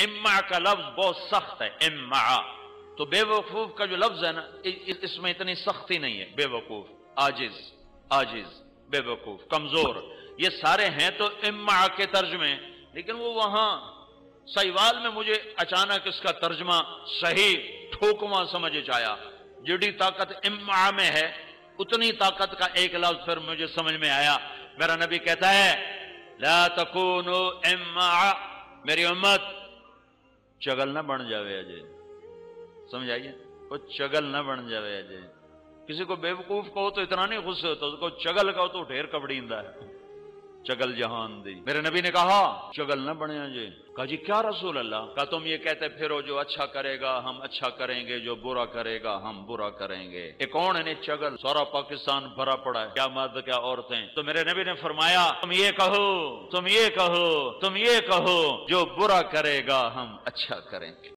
इम्मा का लफ्ज बहुत सख्त है, इम्मा। तो बेवकूफ का जो लफ्ज है ना, इसमें इतनी सख्ती नहीं है। बेवकूफ, आजिज, आजिज, बेवकूफ, कमजोर, ये सारे हैं तो इम्मा के तर्जमे। लेकिन वो वहां सहीवाल में मुझे अचानक इसका तर्जमा सही ठोकवा समझ आया। जिड़ी ताकत इम्मा में है उतनी ताकत का एक लफ्ज फिर मुझे समझ में आया। मेरा नबी कहता है, ला तकूनु इम्मा, मेरी उम्मत चगल ना बन जावे अजय। समझ आइए, वो चगल ना बन जावे अजय। किसी को बेवकूफ कहो तो इतना नहीं गुस्से होता, उसको चगल कहो तो ढेर कबड़ींदा है। चगल जहान दी। मेरे नबी ने कहा चगल न बने जी। कहा जी क्या रसूल अल्लाह? कहा तुम ये कहते फिरो जो अच्छा करेगा हम अच्छा करेंगे, जो बुरा करेगा हम बुरा करेंगे। ये कौन है चगल? सारा पाकिस्तान भरा पड़ा है, क्या मर्द क्या औरतें। तो मेरे नबी ने फरमाया तुम ये कहो, तुम ये कहो, तुम ये कहो, जो बुरा करेगा हम अच्छा करेंगे।